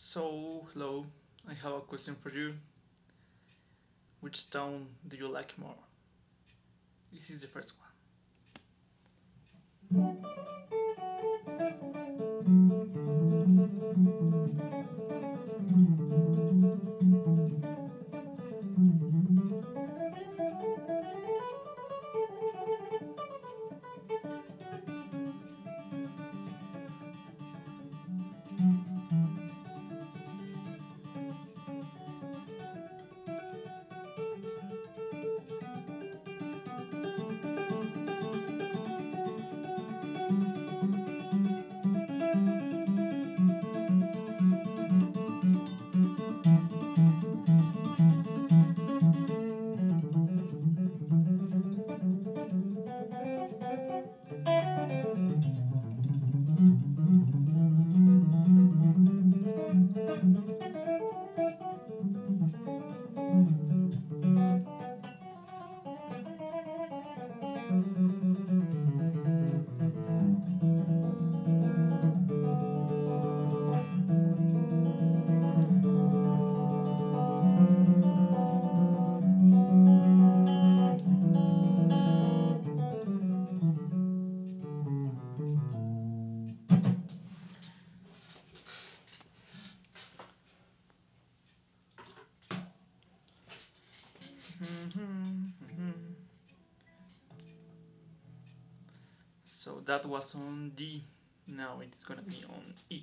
So, hello, I have a question for you. Which tone do you like more? This is the first one. So that was on D, now it's gonna be on E.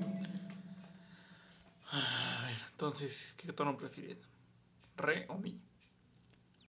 A ver, entonces, ¿qué tono prefieres? ¿Re o mi?